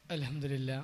الحمدلله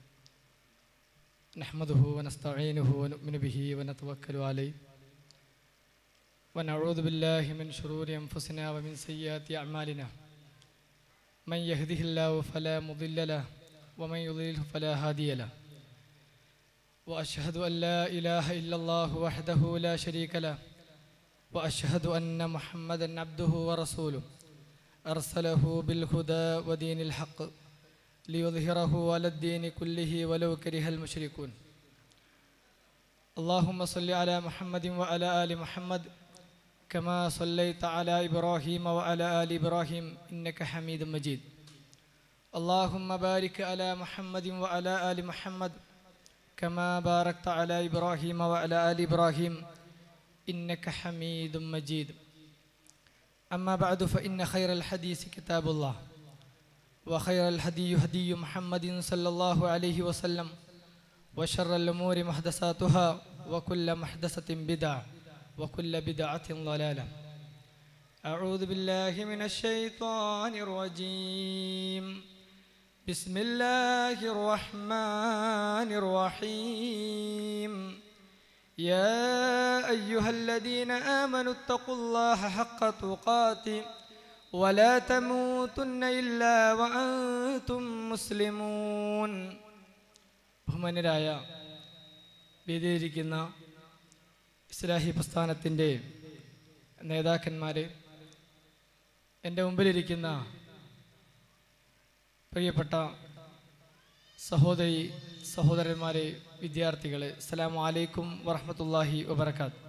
نحمده ونستعينه ونؤمن به ونتوكل عليه ونعوذ بالله من شرور أنفسنا ومن سيئات أعمالنا من يهده الله فلا مضل له ومن يضلله فلا هادي له وأشهد أن لا إله إلا الله وحده لا شريك له وأشهد أن محمدا عبده ورسوله أرسله بالهدى ودين الحق ليظهره على الدين كله ولو كره المشركون اللهم صل على محمد وعلى آل محمد كما صليت على إبراهيم وعلى آل إبراهيم إنك حميد مجيد اللهم بارك على محمد وعلى آل محمد كما باركت على إبراهيم وعلى آل إبراهيم إنك حميد مجيد أما بعد فإن خير الحديث كتاب الله وخير الهدي هدي محمد صلى الله عليه وسلم وشر الأمور محدثاتها وكل محدثة بدعة وكل بدعة ضلالة أعوذ بالله من الشيطان الرجيم بسم الله الرحمن الرحيم يا أيها الذين آمنوا اتقوا الله حق تقاته ولا تموتن إلا وأنتم مسلمون ബഹുമാന്യരായ വേദിയിലിരിക്കുന്ന ഇസ്ലാഹി പ്രസ്ഥാനത്തിൻ്റെ നേതാക്കന്മാരെ, എൻ്റെ മുമ്പിലിരിക്കുന്ന പ്രിയപ്പെട്ട സഹോദരി സഹോദരന്മാരെ, വിദ്യാർത്ഥികളെ, അസ്സലാമു അലൈക്കും വറഹ്മത്തുള്ളാഹി വബറകാതുഹു.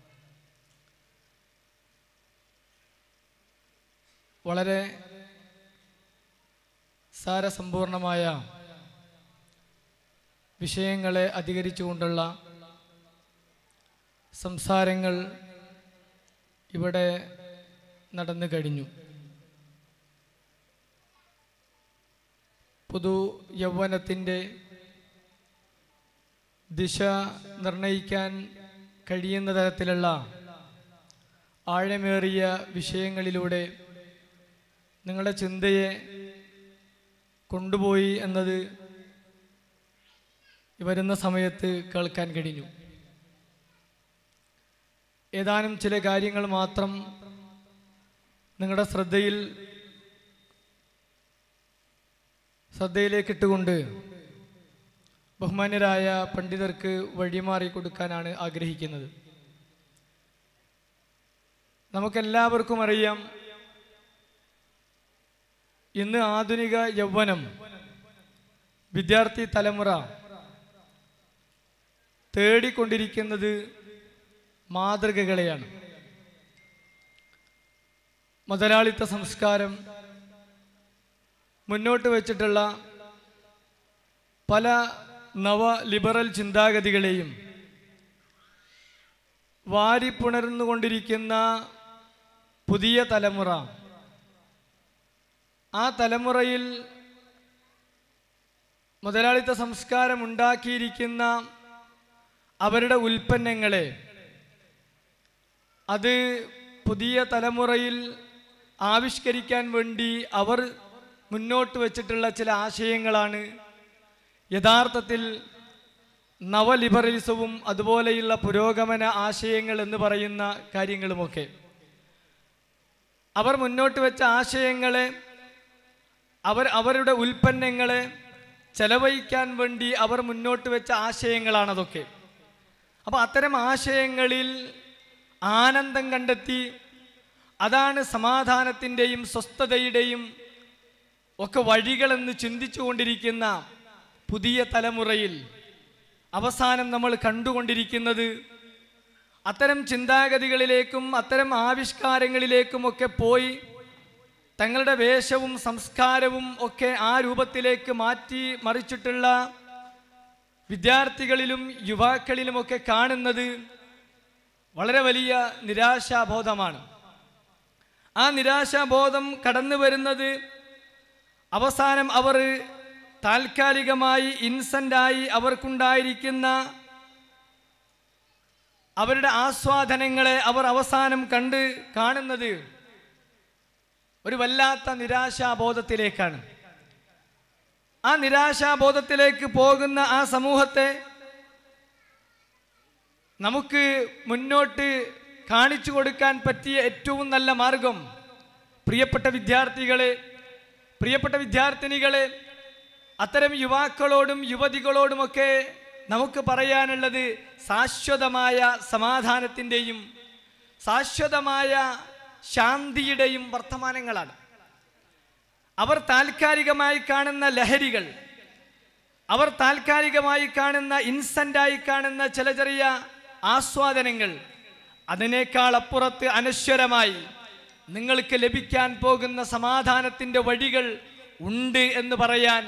വളരെ സാരസമ്പൂർണമായ വിഷയങ്ങളെ അധികരിച്ചുകൊണ്ടുള്ള സംസാരങ്ങൾ ഇവിടെ നടന്നു കഴിഞ്ഞു. പുതു യൗവനത്തിൻ്റെ ദിശ നിർണയിക്കാൻ കഴിയുന്ന തരത്തിലുള്ള ആഴമേറിയ വിഷയങ്ങളിലൂടെ നിങ്ങളുടെ ചിന്തയെ കൊണ്ടുപോയി എന്നത് വരുന്ന സമയത്ത് കേൾക്കാൻ കഴിഞ്ഞു. ഏതാനും ചില കാര്യങ്ങൾ മാത്രം നിങ്ങളുടെ ശ്രദ്ധയിലേക്കിട്ടുകൊണ്ട് ബഹുമാന്യരായ പണ്ഡിതർക്ക് വഴിമാറി കൊടുക്കാനാണ് ആഗ്രഹിക്കുന്നത്. നമുക്കെല്ലാവർക്കും അറിയാം, ഇന്ന് ആധുനിക യൗവനം, വിദ്യാർത്ഥി തലമുറ തേടിക്കൊണ്ടിരിക്കുന്നത് മാതൃകകളെയാണ്. മുതലാളിത്ത സംസ്കാരം മുന്നോട്ട് വച്ചിട്ടുള്ള പല നവ ലിബറൽ ചിന്താഗതികളെയും വാരിപ്പുണർന്നുകൊണ്ടിരിക്കുന്ന പുതിയ തലമുറ, ആ തലമുറയിൽ മുതലാളിത്ത സംസ്കാരം ഉണ്ടാക്കിയിരിക്കുന്ന അവരുടെ ഉൽപ്പന്നങ്ങളെ, അത് പുതിയ തലമുറയിൽ ആവിഷ്കരിക്കാൻ വേണ്ടി അവർ മുന്നോട്ട് വച്ചിട്ടുള്ള ചില ആശയങ്ങളാണ് യഥാർത്ഥത്തിൽ നവലിബറലിസവും അതുപോലെയുള്ള പുരോഗമന ആശയങ്ങൾ എന്ന് പറയുന്ന കാര്യങ്ങളുമൊക്കെ. അവർ മുന്നോട്ട് വെച്ച ആശയങ്ങളെ, അവരുടെ ഉൽപ്പന്നങ്ങളെ ചെലവഴിക്കാൻ വേണ്ടി അവർ മുന്നോട്ട് വെച്ച ആശയങ്ങളാണതൊക്കെ. അപ്പോൾ അത്തരം ആശയങ്ങളിൽ ആനന്ദം കണ്ടെത്തി, അതാണ് സമാധാനത്തിൻ്റെയും സ്വസ്ഥതയുടെയും ഒക്കെ വഴികളെന്ന് ചിന്തിച്ചു കൊണ്ടിരിക്കുന്ന പുതിയ തലമുറയിൽ അവസാനം നമ്മൾ കണ്ടുകൊണ്ടിരിക്കുന്നത് അത്തരം ചിന്താഗതികളിലേക്കും അത്തരം ആവിഷ്കാരങ്ങളിലേക്കുമൊക്കെ പോയി തങ്ങളുടെ വേഷവും സംസ്കാരവും ഒക്കെ ആ രൂപത്തിലേക്ക് മാറ്റി മറിച്ചിട്ടുള്ള വിദ്യാർത്ഥികളിലും യുവാക്കളിലുമൊക്കെ കാണുന്നത് വളരെ വലിയ നിരാശാബോധമാണ്. ആ നിരാശാബോധം കടന്നു വരുന്നത് അവസാനം അവർ താൽക്കാലികമായി ഇൻസെൻ്റായി അവർക്കുണ്ടായിരിക്കുന്ന അവരുടെ ആസ്വാദനങ്ങളെ അവർ അവസാനം കാണുന്നത് ഒരു വല്ലാത്ത നിരാശാബോധത്തിലേക്കാണ്. ആ നിരാശാബോധത്തിലേക്ക് പോകുന്ന ആ സമൂഹത്തെ നമുക്ക് മുന്നോട്ട് കാണിച്ചു കൊടുക്കാൻ പറ്റിയ ഏറ്റവും നല്ല മാർഗം, പ്രിയപ്പെട്ട വിദ്യാർത്ഥികളെ, പ്രിയപ്പെട്ട വിദ്യാർത്ഥിനികളെ, അത്തരം യുവാക്കളോടും യുവതികളോടുമൊക്കെ നമുക്ക് പറയാനുള്ളത് ശാശ്വതമായ സമാധാനത്തിൻ്റെയും ശാശ്വതമായ ശാന്തിയുടെയും വർത്തമാനങ്ങളാണ്. അവർ താൽക്കാലികമായി കാണുന്ന ലഹരികൾ, അവർ താൽക്കാലികമായി കാണുന്ന ഇൻസ്റ്റൻ്റായി കാണുന്ന ചില ചെറിയ ആസ്വാദനങ്ങൾ, അതിനേക്കാൾ അപ്പുറത്ത് അനശ്വരമായി നിങ്ങൾക്ക് ലഭിക്കാൻ പോകുന്ന സമാധാനത്തിൻ്റെ വഴികൾ ഉണ്ട് എന്ന് പറയാൻ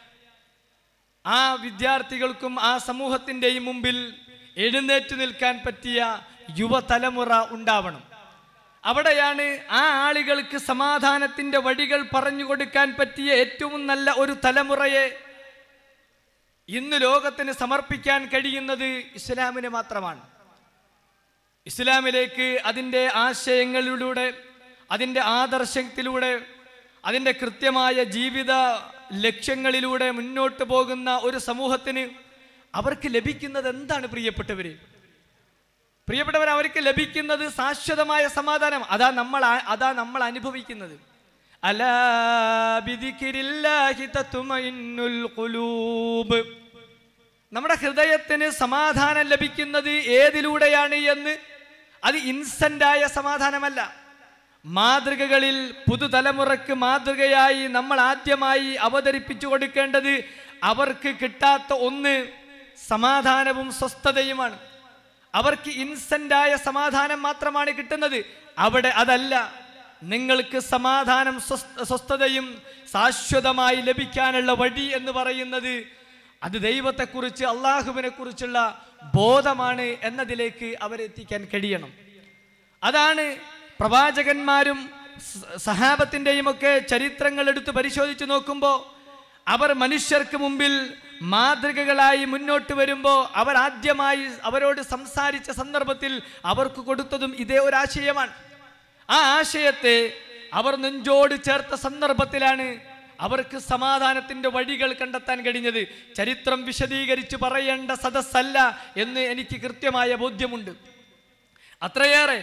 ആ വിദ്യാർത്ഥികൾക്കും ആ സമൂഹത്തിൻ്റെയും മുമ്പിൽ എഴുന്നേറ്റ് നിൽക്കാൻ പറ്റിയ യുവതലമുറ ഉണ്ടാവണം. അവിടെയാണ് ആ ആളുകൾക്ക് സമാധാനത്തിൻ്റെ വഴികൾ പറഞ്ഞു കൊടുക്കാൻ പറ്റിയ ഏറ്റവും നല്ല ഒരു തലമുറയെ ഇന്ന് ലോകത്തിന് സമർപ്പിക്കാൻ കഴിയുന്നത് ഇസ്ലാമിന് മാത്രമാണ്. ഇസ്ലാമിലേക്ക് അതിൻ്റെ ആശയങ്ങളിലൂടെ, അതിൻ്റെ ആദർശത്തിലൂടെ, അതിൻ്റെ കൃത്യമായ ജീവിത ലക്ഷ്യങ്ങളിലൂടെ മുന്നോട്ട് പോകുന്ന ഒരു സമൂഹത്തിന് അവർക്ക് ലഭിക്കുന്നത് എന്താണ് പ്രിയപ്പെട്ടവർ? അവർക്ക് ലഭിക്കുന്നത് ശാശ്വതമായ സമാധാനം. അതാ നമ്മൾ അനുഭവിക്കുന്നത്. അലാ ബിദിക്രില്ലാഹി തത്മഇന്നുൽ ഖുലൂബ്. നമ്മുടെ ഹൃദയത്തിന് സമാധാനം ലഭിക്കുന്നത് ഏതിലൂടെയാണ് എന്ന്, അത് ഇൻസ്റ്റൻ്റായ സമാധാനമല്ല. മാതൃകകളിൽ പുതുതലമുറക്ക് മാതൃകയായി നമ്മൾ ആദ്യമായി അവതരിപ്പിച്ചു കൊടുക്കേണ്ടത് അവർക്ക് കിട്ടാത്ത ഒന്ന് സമാധാനവും സ്വസ്ഥതയുമാണ്. അവർക്ക് ഇൻസ്റ്റൻ്റായ സമാധാനം മാത്രമാണ് കിട്ടുന്നത്. അവിടെ അതല്ല. നിങ്ങൾക്ക് സമാധാനം സ്വസ്ഥതയും ശാശ്വതമായി ലഭിക്കാനുള്ള വഴി എന്ന് പറയുന്നത് അത് ദൈവത്തെക്കുറിച്ച്, അള്ളാഹുവിനെ കുറിച്ചുള്ള ബോധമാണ് എന്നതിലേക്ക് അവരെത്തിക്കാൻ കഴിയണം. അതാണ് പ്രവാചകന്മാരും സഹാബത്തിൻ്റെയും ഒക്കെ ചരിത്രങ്ങൾ എടുത്ത് പരിശോധിച്ച് നോക്കുമ്പോൾ അവർ മനുഷ്യർക്ക് മുമ്പിൽ മാതൃകകളായി മുന്നോട്ട് വരുമ്പോൾ അവർ ആദ്യമായി അവരോട് സംസാരിച്ച സന്ദർഭത്തിൽ അവർക്ക് കൊടുത്തതും ഇതേ ഒരാശയമാണ്. ആ ആശയത്തെ അവർ നെഞ്ചോട് ചേർത്ത സന്ദർഭത്തിലാണ് അവർക്ക് സമാധാനത്തിൻ്റെ വഴികൾ കണ്ടെത്താൻ കഴിഞ്ഞത്. ചരിത്രം വിശദീകരിച്ച് പറയേണ്ട സദസ്സല്ല എന്ന് എനിക്ക് കൃത്യമായ ബോധ്യമുണ്ട്. അത്രയേറെ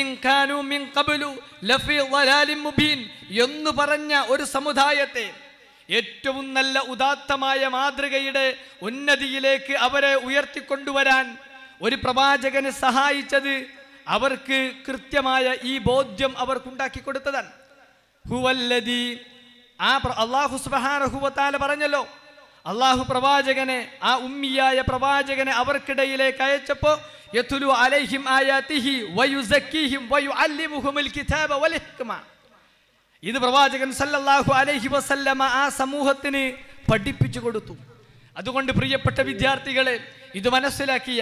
എന്ന് പറഞ്ഞ ഒരു സമുദായത്തെ ഏറ്റവും നല്ല ഉദാത്തമായ മാതൃകയുടെ ഉന്നതിയിലേക്ക് അവരെ ഉയർത്തിക്കൊണ്ടുവരാൻ ഒരു പ്രവാചകന് സഹായിച്ചത് അവർക്ക് കൃത്യമായ ഈ ബോധ്യം അവർക്കുണ്ടാക്കി കൊടുത്തതാണ്. ഹുവല്ലദീ, അല്ലാഹു സുബ്ഹാനഹു വ തആല പറഞ്ഞല്ലോ, അല്ലാഹു പ്രവാചകനെ, ആ ഉമ്മിയായ പ്രവാചകനെ അവർക്കിടയിലേക്ക് അയച്ചപ്പോൾ യത്ലു അലൈഹിം ആയാതിഹി വയുസക്കീഹിം വയുഅല്ലിമുഹുൽ കിതാബ വൽ ഹിക്മ. ഇത് പ്രവാചകൻ സല്ലല്ലാഹു അലൈഹി വസല്ലമ ആ സമൂഹത്തിന് പഠിപ്പിച്ചു കൊടുത്തു. അതുകൊണ്ട് പ്രിയപ്പെട്ട വിദ്യാർത്ഥികളെ, ഇത് മനസ്സിലാക്കിയ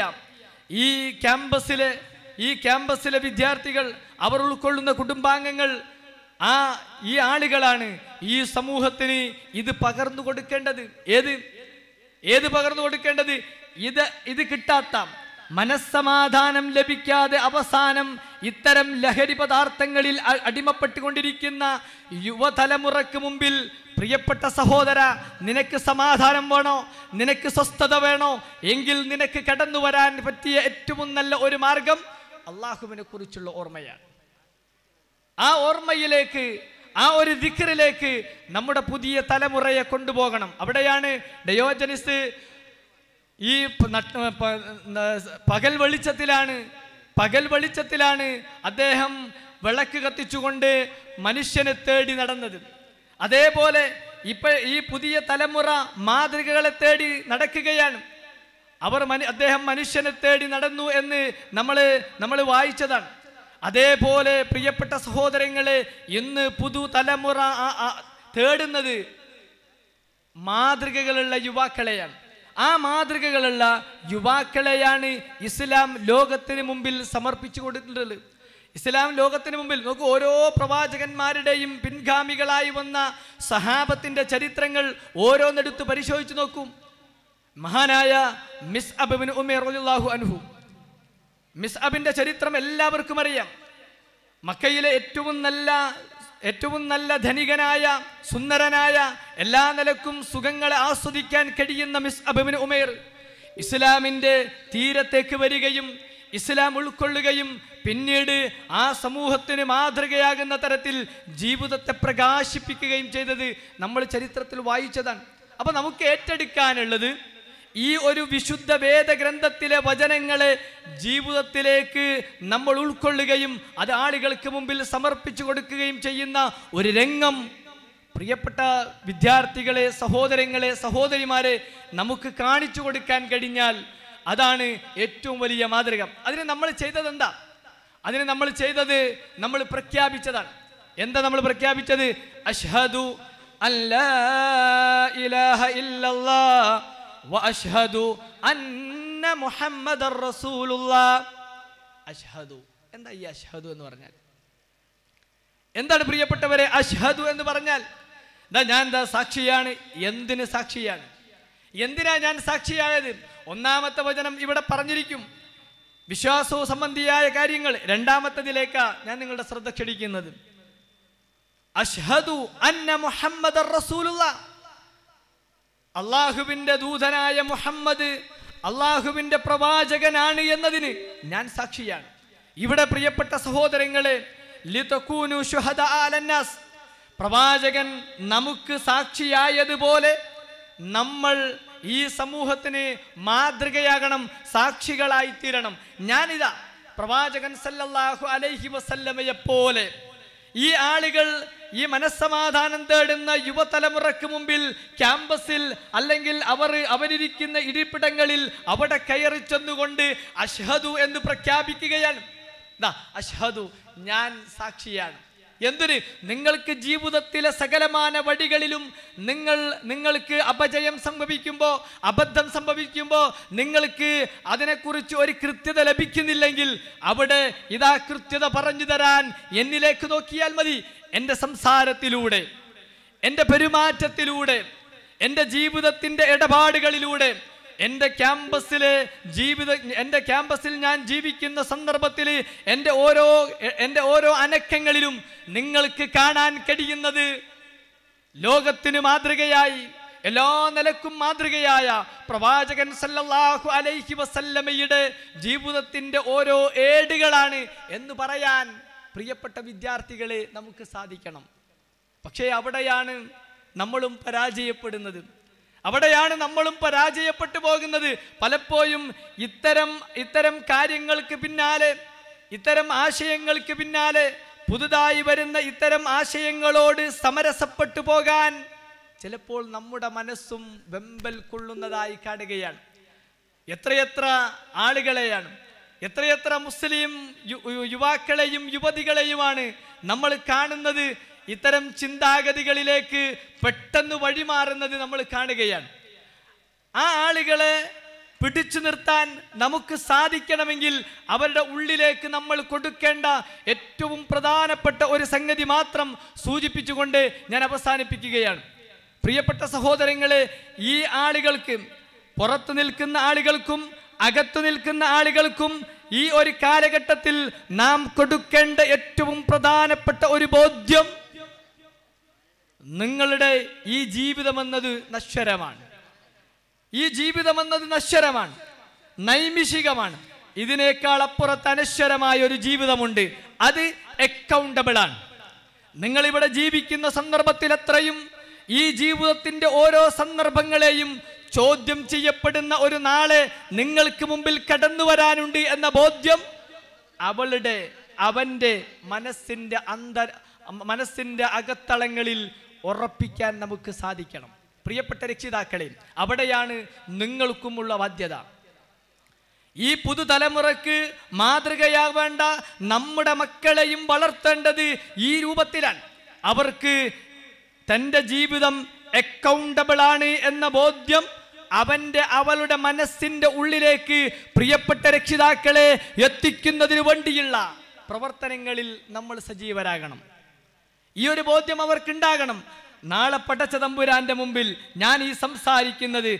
ഈ ക്യാമ്പസിലെ വിദ്യാർത്ഥികൾ, അവർ ഉൾക്കൊള്ളുന്ന കുടുംബാംഗങ്ങൾ, ഈ ആളുകളാണ് ഈ സമൂഹത്തിന് ഇത് പകർന്നു കൊടുക്കേണ്ടത്. ഏത് പകർന്നു കൊടുക്കേണ്ടത്? ഇത് കിട്ടാത്ത, മനസ്സമാധാനം ലഭിക്കാതെ അവസാനം ഇത്തരം ലഹരി പദാർത്ഥങ്ങളിൽ അടിമപ്പെട്ടുകൊണ്ടിരിക്കുന്ന യുവതലമുറക്ക് മുമ്പിൽ, പ്രിയപ്പെട്ട സഹോദര, നിനക്ക് സമാധാനം വേണോ, നിനക്ക് സ്വസ്ഥത വേണോ എങ്കിൽ നിനക്ക് കടന്നു വരാൻ പറ്റിയ ഏറ്റവും നല്ല ഒരു മാർഗം അള്ളാഹുവിനെ കുറിച്ചുള്ള ഓർമ്മയാണ്. ആ ഓർമ്മയിലേക്ക്, ആ ഒരു ദിക്റിലേക്ക് നമ്മുടെ പുതിയ തലമുറയെ കൊണ്ടുപോകണം. അവിടെയാണ് ഡയോജനിസ് ഈ പകൽ വെളിച്ചത്തിലാണ് അദ്ദേഹം വിളക്ക് കത്തിച്ചുകൊണ്ട് മനുഷ്യനെ തേടി നടന്നത്. അതേപോലെ ഈ പുതിയ തലമുറ മാതൃകകളെ തേടി നടക്കുകയാണ്. അദ്ദേഹം മനുഷ്യനെ തേടി നടന്നു എന്ന് നമ്മൾ വായിച്ചതാണ്. അതേപോലെ പ്രിയപ്പെട്ട സഹോദരങ്ങളെ, ഇന്ന് പുതുതലമുറ തേടുന്നത് മാതൃകകളുള്ള യുവാക്കളെയാണ്. ആ മാതൃകകളുള്ള യുവാക്കളെയാണ് ഇസ്ലാം ലോകത്തിന് മുമ്പിൽ സമർപ്പിച്ചു കൊടുത്തിട്ടുള്ളത്. ഇസ്ലാം ലോകത്തിന് മുമ്പിൽ നോക്കൂ, ഓരോ പ്രവാചകന്മാരുടെയും പിൻഗാമികളായി വന്ന സഹാബത്തിന്റെ ചരിത്രങ്ങൾ ഓരോന്നെടുത്ത് പരിശോധിച്ചു നോക്കും. മഹാനായ മിസ്അബ് ഇബ്നു ഉമൈർ റളിയല്ലാഹു അൻഹു, മിസ്അബിന്റെ ചരിത്രം എല്ലാവർക്കും അറിയാം. മക്കയിലെ ഏറ്റവും നല്ല ഏറ്റവും നല്ല ധനികനായ സുന്ദരനായ എല്ലാ നിലക്കും സുഖങ്ങളെ ആസ്വദിക്കാൻ കഴിയുന്ന മിസ്അബ് ഇബ്നു ഉമൈർ ഇസ്ലാമിൻ്റെ തീരത്തേക്ക് വരികയും ഇസ്ലാം ഉൾക്കൊള്ളുകയും പിന്നീട് ആ സമൂഹത്തിന് മാതൃകയാകുന്ന തരത്തിൽ ജീവിതത്തെ പ്രകാശിപ്പിക്കുകയും ചെയ്തത് നമ്മൾ ചരിത്രത്തിൽ വായിച്ചതാണ്. അപ്പം നമുക്ക് ഏറ്റെടുക്കാനുള്ളത് ഈ ഒരു വിശുദ്ധ വേദഗ്രന്ഥത്തിലെ വചനങ്ങളെ ജീവിതത്തിലേക്ക് നമ്മൾ ഉൾക്കൊള്ളുകയും അത് ആളുകൾക്ക് മുമ്പിൽ സമർപ്പിച്ചു കൊടുക്കുകയും ചെയ്യുന്ന ഒരു രംഗം പ്രിയപ്പെട്ട വിദ്യാർത്ഥികളെ, സഹോദരങ്ങളെ, സഹോദരിമാരെ നമുക്ക് കാണിച്ചു കൊടുക്കാൻ കഴിഞ്ഞാൽ അതാണ് ഏറ്റവും വലിയ മാതൃക. അതിന് നമ്മൾ ചെയ്തത് എന്താ? അതിന് നമ്മൾ ചെയ്തത് നമ്മൾ പ്രഖ്യാപിച്ചതാണ്. എന്താ നമ്മൾ പ്രഖ്യാപിച്ചത്? അഷ്ഹദു അല്ലാ ഇലാഹ ഇല്ലല്ലാഹ് വഅഷ്ഹദു അന്ന മുഹമ്മദർ റസൂലുള്ളാഹ്. അഷ്ഹദു, എന്താ ഈ അഷ്ഹദു എന്ന് പറഞ്ഞാൽ? എന്താണ് പ്രിയപ്പെട്ടവരെ അഷ്ഹദു എന്ന് പറഞ്ഞാൽ? ഞാൻ എന്താ സാക്ഷിയാണ്. എന്തിന് സാക്ഷിയാണ്? എന്തിനാ ഞാൻ സാക്ഷിയായത്? ഒന്നാമത്തെ വചനം ഇവിടെ പറഞ്ഞിരിക്കും, വിശ്വാസവും സംബന്ധിയായ കാര്യങ്ങൾ. രണ്ടാമത്തതിലേക്കാ ഞാൻ നിങ്ങളുടെ ശ്രദ്ധ ക്ഷണിക്കുന്നത്. അഷ്ഹദു അന്ന മുഹമ്മദർ റസൂലുള്ളാഹ്, അള്ളാഹുവിൻ്റെ ദൂതനായ മുഹമ്മദ് അള്ളാഹുവിൻ്റെ പ്രവാചകനാണ് എന്നതിന് ഞാൻ സാക്ഷിയാണ്. ഇവിടെ പ്രിയപ്പെട്ട സഹോദരങ്ങളെ, ലിതകൂനു ശുഹദാ അലന്നാസ്, പ്രവാചകൻ നമുക്ക് സാക്ഷിയായതുപോലെ നമ്മൾ ഈ സമൂഹത്തിന് മാതൃകയാകണം, സാക്ഷികളായി തീരണം. ഞാനിതാ പ്രവാചകൻ സല്ലല്ലാഹു അലൈഹി വസല്ലമയെ പോലെ ഈ ആളുകൾ, ഈ മനസ്സമാധാനം തേടുന്ന യുവതലമുറക്ക് മുമ്പിൽ ക്യാമ്പസിൽ അല്ലെങ്കിൽ അവരിരിക്കുന്ന ഇരിപ്പിടങ്ങളിൽ അവിടെ കയറി ചെന്നുകൊണ്ട് അഷ്ഹദു എന്ന് പ്രഖ്യാപിക്കുകയാണ്. അഷ്ഹദു, ഞാൻ സാക്ഷിയാണ്. എന്തിന്? നിങ്ങൾക്ക് ജീവിതത്തിലെ സകലമാന വഴികളിലും നിങ്ങൾക്ക് അപജയം സംഭവിക്കുമ്പോൾ, അബദ്ധം സംഭവിക്കുമ്പോൾ, നിങ്ങൾക്ക് അതിനെക്കുറിച്ച് ഒരു കൃത്യത ലഭിക്കുന്നില്ലെങ്കിൽ അവിടെ ഇതാ കൃത്യത പറഞ്ഞു തരാൻ എന്നിലേക്ക് നോക്കിയാൽ മതി. എൻ്റെ സംസാരത്തിലൂടെ, എൻ്റെ പെരുമാറ്റത്തിലൂടെ, എൻ്റെ ജീവിതത്തിൻ്റെ ഇടപാടുകളിലൂടെ, എൻ്റെ ക്യാമ്പസിൽ ഞാൻ ജീവിക്കുന്ന സന്ദർഭത്തിൽ എൻ്റെ ഓരോ അനക്കങ്ങളിലും നിങ്ങൾക്ക് കാണാൻ കഴിയുന്നത് ലോകത്തിന് മാതൃകയായി, എല്ലാ നിലക്കും മാതൃകയായ പ്രവാചകൻ സല്ലല്ലാഹു അലൈഹി വസല്ലമയുടെ ജീവിതത്തിൻ്റെ ഓരോ ഏടുകളാണ് എന്ന് പറയാൻ പ്രിയപ്പെട്ട വിദ്യാർത്ഥികളെ നമുക്ക് സാധിക്കണം. പക്ഷേ അവിടെയാണ് നമ്മളും പരാജയപ്പെടുന്നത്. അവിടെയാണ് നമ്മളും പരാജയപ്പെട്ടു പോകുന്നത്. പലപ്പോഴും ഇത്തരം കാര്യങ്ങൾക്ക് പിന്നാലെ, ഇത്തരം ആശയങ്ങൾക്ക് പിന്നാലെ, പുതുതായി വരുന്ന ഇത്തരം ആശയങ്ങളോട് സമരസപ്പെട്ടു പോകാൻ ചിലപ്പോൾ നമ്മുടെ മനസ്സും വെമ്പൽ കൊള്ളുന്നതായി കാണുകയാണ്. എത്രയെത്ര ആളുകളെയാണ്, എത്രയെത്ര മുസ്ലിം യുവാക്കളെയും യുവതികളെയുമാണ് നമ്മൾ കാണുന്നത് ഇത്തരം ചിന്താഗതികളിലേക്ക് പെട്ടെന്ന് വഴിമാറുന്നത് നമ്മൾ കാണുകയാണ്. ആ ആളുകളെ പിടിച്ചു നിർത്താൻ നമുക്ക് സാധിക്കണമെങ്കിൽ അവരുടെ ഉള്ളിലേക്ക് നമ്മൾ കൊടുക്കേണ്ട ഏറ്റവും പ്രധാനപ്പെട്ട ഒരു സംഗതി മാത്രം സൂചിപ്പിച്ചുകൊണ്ട് ഞാൻ അവസാനിപ്പിക്കുകയാണ്. പ്രിയപ്പെട്ട സഹോദരങ്ങളെ, ഈ ആളുകൾക്ക്, പുറത്തു നിൽക്കുന്ന ആളുകൾക്കും അകത്തു നിൽക്കുന്ന ആളുകൾക്കും ഈ ഒരു കാലഘട്ടത്തിൽ നാം കൊടുക്കേണ്ട ഏറ്റവും പ്രധാനപ്പെട്ട ഒരു ബോധ്യം, നിങ്ങളുടെ ഈ ജീവിതമെന്നത് നശ്വരമാണ്. ഈ ജീവിതമെന്നത് നശ്വരമാണ്, നൈമിഷികമാണ്. ഇതിനേക്കാൾ അപ്പുറത്ത് അനശ്വരമായ ഒരു ജീവിതമുണ്ട്. അത് അക്കൗണ്ടബിൾ ആണ്. നിങ്ങളിവിടെ ജീവിക്കുന്ന സന്ദർഭത്തിൽ എത്രയും ഈ ജീവിതത്തിൻ്റെ ഓരോ സന്ദർഭങ്ങളെയും ചോദ്യം ചെയ്യപ്പെടുന്ന ഒരു നാളെ നിങ്ങൾക്ക് മുമ്പിൽ കടന്നു വരാനുണ്ട് എന്ന ബോധ്യം അവൻ്റെ മനസ്സിൻ്റെ അകത്തളങ്ങളിൽ ഉറപ്പിക്കാൻ നമുക്ക് സാധിക്കണം. പ്രിയപ്പെട്ട രക്ഷിതാക്കളെ, അവിടെയാണ് നിങ്ങൾക്കുമുള്ള ബാധ്യത. ഈ പുതുതലമുറക്ക് മാതൃകയാവേണ്ട നമ്മുടെ മക്കളെയും വളർത്തേണ്ടത് ഈ രൂപത്തിലാണ്. അവർക്ക് തൻ്റെ ജീവിതം അക്കൗണ്ടബിൾ ആണ് എന്ന ബോധ്യം അവളുടെ മനസ്സിൻ്റെ ഉള്ളിലേക്ക് പ്രിയപ്പെട്ട രക്ഷിതാക്കളെ എത്തിക്കുന്നതിന് വേണ്ടിയുള്ള പ്രവർത്തനങ്ങളിൽ നമ്മൾ സജീവരാകണം. ഈ ഒരു ബോധ്യം അവർക്കുണ്ടാകണം. നാളെ പടച്ച തമ്പുരാന്റെ മുമ്പിൽ ഞാൻ ഈ സംസാരിക്കുന്നത്,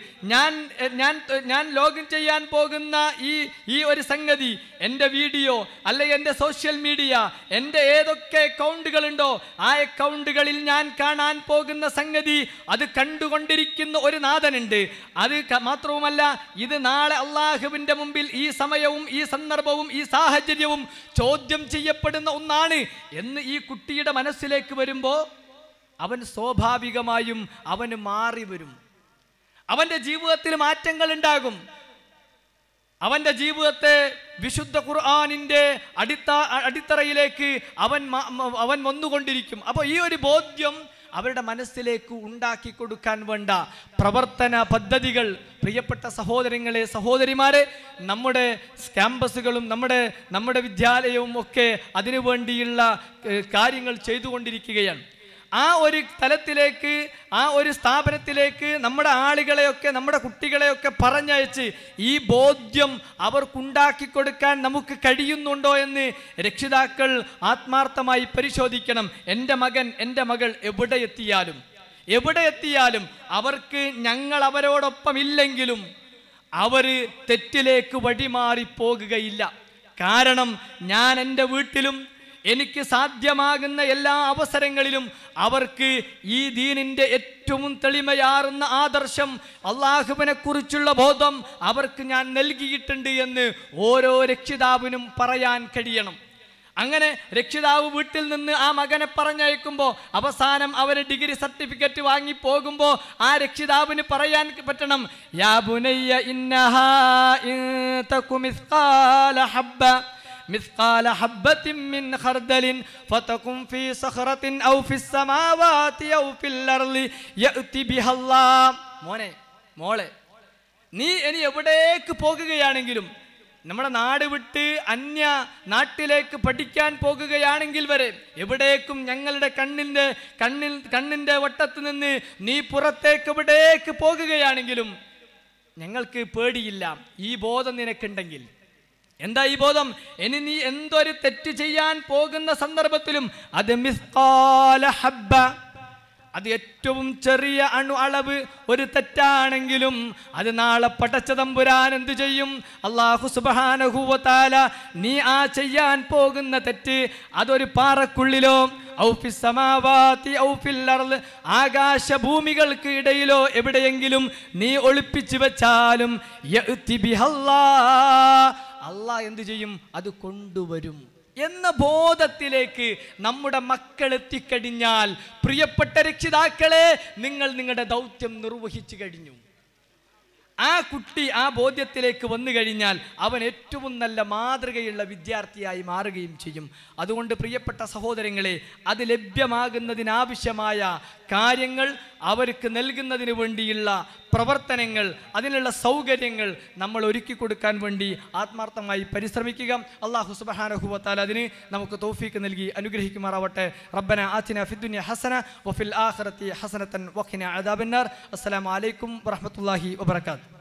ഞാൻ ലോഗിൻ ചെയ്യാൻ പോകുന്ന ഈ ഒരു സംഗതി, എൻ്റെ വീഡിയോ അല്ലെങ്കിൽ എൻ്റെ സോഷ്യൽ മീഡിയ, എൻ്റെ ഏതൊക്കെ അക്കൗണ്ടുകളുണ്ടോ ആ അക്കൗണ്ടുകളിൽ ഞാൻ കാണാൻ പോകുന്ന സംഗതി, അത് കണ്ടുകൊണ്ടിരിക്കുന്ന ഒരു നാഥനുണ്ട്. അത് മാത്രവുമല്ല, ഇത് നാളെ അള്ളാഹുവിൻ്റെ മുമ്പിൽ ഈ സമയവും ഈ സന്ദർഭവും ഈ സാഹചര്യവും ചോദ്യം ചെയ്യപ്പെടുന്ന ഒന്നാണ് എന്ന് ഈ കുട്ടിയുടെ മനസ്സിലേക്ക് വരുമ്പോൾ അവൻ സ്വാഭാവികമായും അവന് മാറി വരും. അവൻ്റെ ജീവിതത്തിൽ മാറ്റങ്ങൾ ഉണ്ടാകും. അവൻ്റെ ജീവിതത്തെ വിശുദ്ധ ഖുർആനിൻ്റെ അടിത്തറയിലേക്ക് അവൻ വന്നുകൊണ്ടിരിക്കും. അപ്പോൾ ഈ ഒരു ബോധ്യം അവരുടെ മനസ്സിലേക്ക് ഉണ്ടാക്കി കൊടുക്കാൻ വേണ്ട പ്രവർത്തന പദ്ധതികൾ പ്രിയപ്പെട്ട സഹോദരങ്ങളെ, സഹോദരിമാരെ, നമ്മുടെ ക്യാമ്പസുകളും നമ്മുടെ വിദ്യാലയവും ഒക്കെ അതിനു വേണ്ടിയുള്ള കാര്യങ്ങൾ ചെയ്തുകൊണ്ടിരിക്കുകയാണ്. ആ ഒരു തലത്തിലേക്ക്, ആ ഒരു സ്ഥാപനത്തിലേക്ക് നമ്മുടെ ആളുകളെയൊക്കെ, നമ്മുടെ കുട്ടികളെയൊക്കെ പറഞ്ഞയച്ച് ഈ ബോധ്യം അവർക്കുണ്ടാക്കി കൊടുക്കാൻ നമുക്ക് കഴിയുന്നുണ്ടോ എന്ന് രക്ഷിതാക്കൾ ആത്മാർത്ഥമായി പരിശോധിക്കണം. എൻ്റെ മകൻ, എൻ്റെ മകൾ എവിടെ എത്തിയാലും അവർക്ക് ഞങ്ങൾ അവരോടൊപ്പം ഇല്ലെങ്കിലും അവർ തെറ്റിലേക്ക് വഴിമാറി പോകുകയില്ല. കാരണം ഞാൻ എൻ്റെ വീട്ടിലും എനിക്ക് സാധ്യമാകുന്ന എല്ലാ അവസരങ്ങളിലും അവർക്ക് ഈ ദീനിൻ്റെ ഏറ്റവും തെളിമയാറുന്ന ആദർശം, അള്ളാഹുവിനെ കുറിച്ചുള്ള ബോധം അവർക്ക് ഞാൻ നൽകിയിട്ടുണ്ട് എന്ന് ഓരോ രക്ഷിതാവിനും പറയാൻ കഴിയണം. അങ്ങനെ രക്ഷിതാവ് വീട്ടിൽ നിന്ന് ആ മകനെ പറഞ്ഞയക്കുമ്പോൾ അവസാനം അവന് ഡിഗ്രി സർട്ടിഫിക്കറ്റ് വാങ്ങി പോകുമ്പോൾ ആ രക്ഷിതാവിന് പറയാൻ പറ്റണം, യാ ബുനയ്യ ഇന്നഹാ ഇൻ തകു മിസ്ഖാല ഹബ്ബ مثقال حبة من خردل فتكن في صخرة أو في السماوات أو في الأرض يأتي بها الله. മോളെ, നീ ഇനി എവിടേക്ക് പോകുകയാണെങ്കിലും, നമ്മുടെ നാട് വിട്ട് അന്യ നാട്ടിലേക്ക് പഠിക്കാൻ പോകുകയാണെങ്കിൽ വരെ എവിടേക്കും ഞങ്ങളുടെ കണ്ണിൻ്റെ വട്ടത്ത് നിന്ന് നീ പുറത്തേക്ക് എവിടേക്ക് പോകുകയാണെങ്കിലും ഞങ്ങൾക്ക് പേടിയില്ല. ഈ ബോധം നിനക്കുണ്ടെങ്കിൽ. എന്താ ഈ ബോധം? ഇനി നീ എന്തൊരു തെറ്റ് ചെയ്യാൻ പോകുന്ന സന്ദർഭത്തിലും അത് മിസ്ഖാല ഹബ്ബ, അത് ഏറ്റവും ചെറിയ അളവ് ഒരു തെറ്റാണെങ്കിലും അത് നാളെ പടച്ച തമ്പുരാൻ എന്ത് ചെയ്യും? അല്ലാഹു സുബ്ഹാനഹു വ തആല നീ ആ ചെയ്യാൻ പോകുന്ന തെറ്റ് അതൊരു പാറക്കുള്ളിലോ ഔ ഫിസ് സമാവാതി ഔ ഫിൽ അർള്, ആകാശഭൂമികൾക്ക് ഇടയിലോ എവിടെയെങ്കിലും നീ ഒളിപ്പിച്ചു വെച്ചാലും യഅതി ബിഹല്ലാഹ്, അല്ലാഹ് എന്ത് ചെയ്യും? അത് കൊണ്ടുവരും എന്ന ബോധത്തിലേക്ക് നമ്മുടെ മക്കൾ എത്തിക്കഴിഞ്ഞാൽ, പ്രിയപ്പെട്ട രക്ഷിതാക്കളെ, നിങ്ങൾ നിങ്ങളുടെ ദൗത്യം നിർവഹിച്ചു കഴിഞ്ഞു. ആ കുട്ടി ആ ബോധ്യത്തിലേക്ക് വന്നു കഴിഞ്ഞാൽ അവൻ ഏറ്റവും നല്ല മാതൃകയുള്ള വിദ്യാർത്ഥിയായി മാറുകയും ചെയ്യും. അതുകൊണ്ട് പ്രിയപ്പെട്ട സഹോദരങ്ങളെ, അത് ലഭ്യമാകുന്നതിനാവശ്യമായ കാര്യങ്ങൾ അവർക്ക് നൽകുന്നതിന് വേണ്ടിയുള്ള പ്രവർത്തനങ്ങൾ, അതിനുള്ള സൗകര്യങ്ങൾ നമ്മൾ ഒരുക്കി കൊടുക്കാൻ വേണ്ടി ആത്മാർത്ഥമായി പരിശ്രമിക്കുക. അല്ലാഹു സുബ്ഹാനഹു വ തആല അതിന് നമുക്ക് തൗഫീഖ് നൽകി അനുഗ്രഹിക്കുമാറാവട്ടെ. റബ്ബന ആതിന ഫിദ്ദുനിയ ഹസന വഫിൽ ആഖിറതി ഹസനതൻ വഖിന അദാബന്നാർ. അസ്സലാമു അലൈക്കും വറഹ്മത്തുള്ളാഹി വബറകാതുഹു.